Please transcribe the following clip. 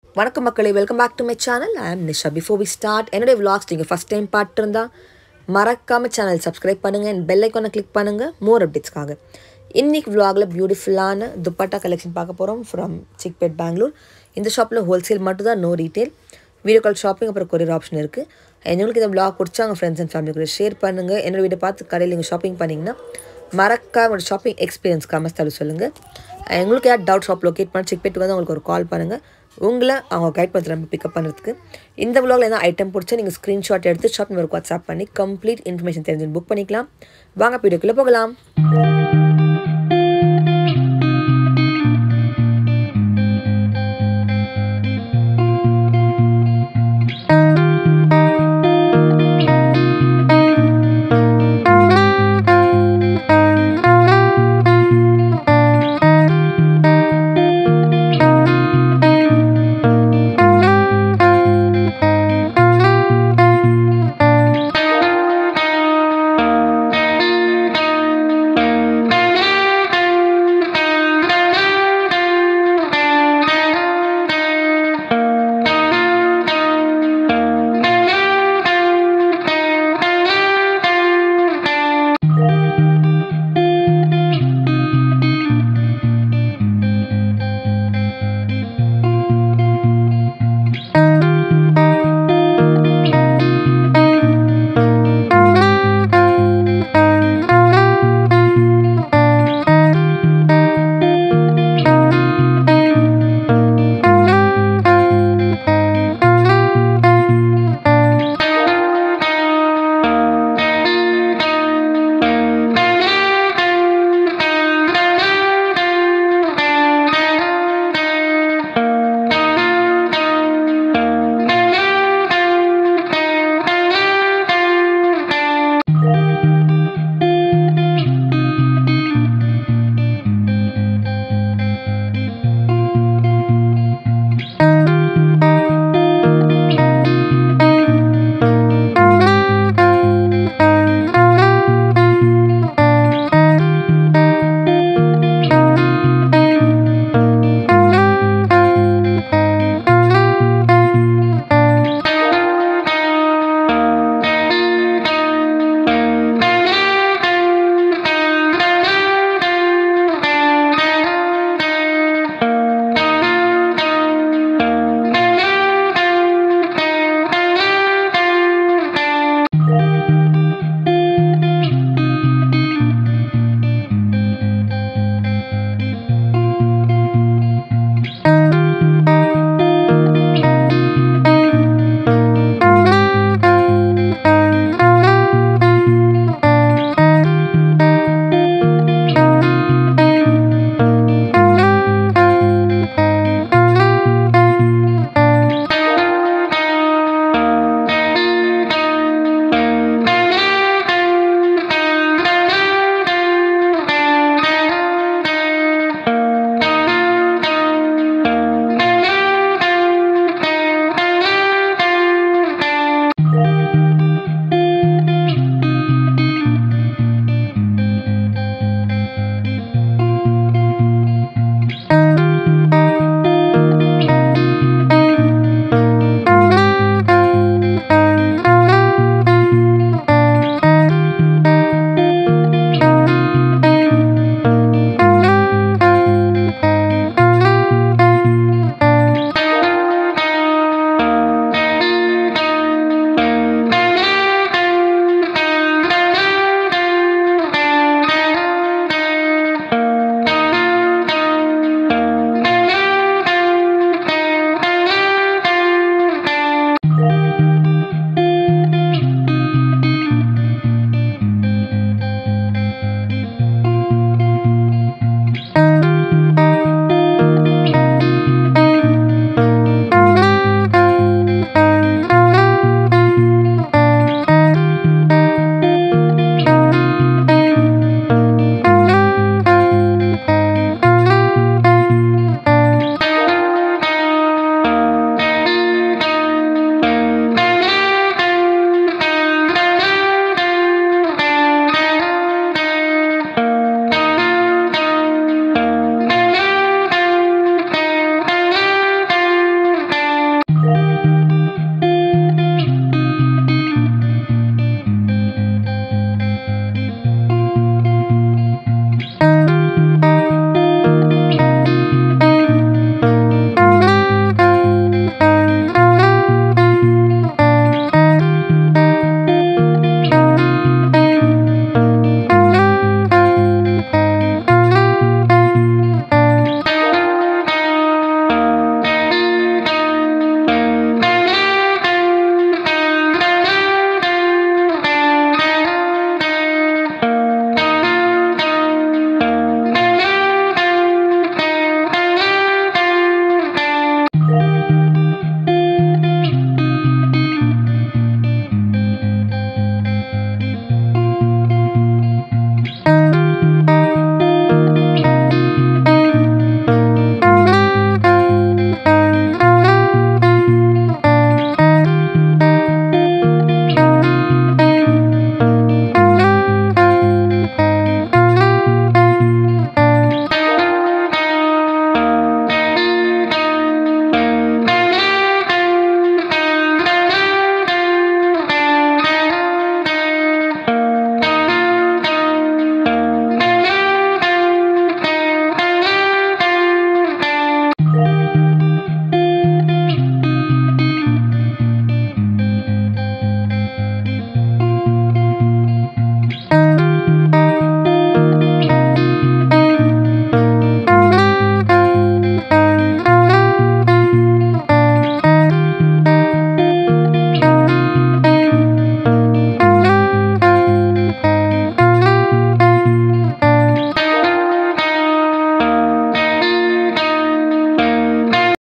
வணக்கம் மக்களே, welcome back to my channel. I am Nisha. Before we start, என்னுடைய vlogs நீங்கள் ஃபஸ்ட் டைம் பார்த்துருந்தா மறக்காமல் சேனல் சப்ஸ்கிரைப் பண்ணுங்கள் அண்ட் பெல் ஐக்கானை கிளிக் பண்ணுங்கள் மோர் அப்டேட்ஸ்க்காக. இன்றைக்கி vlogல பியூட்டிஃபுல்லான துப்பட்டா கலெக்ஷன் பார்க்க போகிறோம் ஃப்ரம் சிக்பெட் பெங்களூர். இந்த ஷாப்பில் ஹோல்சேல் மட்டும் தான், no retail. Video call shopping அப்புறம் கொரியர் ஆப்ஷன் இருக்குது. எங்களுக்கு இந்த vlog பிடிச்சா உங்கள் ஃப்ரெண்ட்ஸ் அண்ட் ஃபேமிலி கூட ஷேர் பண்ணுங்கள். என்னோட வீடியோ பார்த்து கடையில் நீங்கள் ஷாப்பிங் பண்ணிங்கன்னா மறக்காம ஒரு ஷாப்பிங் எக்ஸ்பீரியன்ஸ் கமஸ்தாலும் சொல்லுங்கள். உங்களுக்கு யார் டவுட் ஷாப் லொக்கேட் பண்ணி சிக்பெட்டுக்கு வந்து உங்களுக்கு ஒரு கால் பண்ணுங்கள். உங்களை அவங்க கைட் பண்ணுற நம்ம பிக்கப் பண்ணுறதுக்கு. இந்த vlogல எதாவது ஐட்டம் பிடிச்சா நீங்கள் ஸ்க்ரீன்ஷாட் எடுத்து ஷாப் நம்பருக்கு வாட்ஸ்அப் பண்ணி கம்ப்ளீட் இன்ஃபர்மேஷன் தெரிஞ்சு புக் பண்ணிக்கலாம். வாங்க வீடியோக்குள்ளே போகலாம்.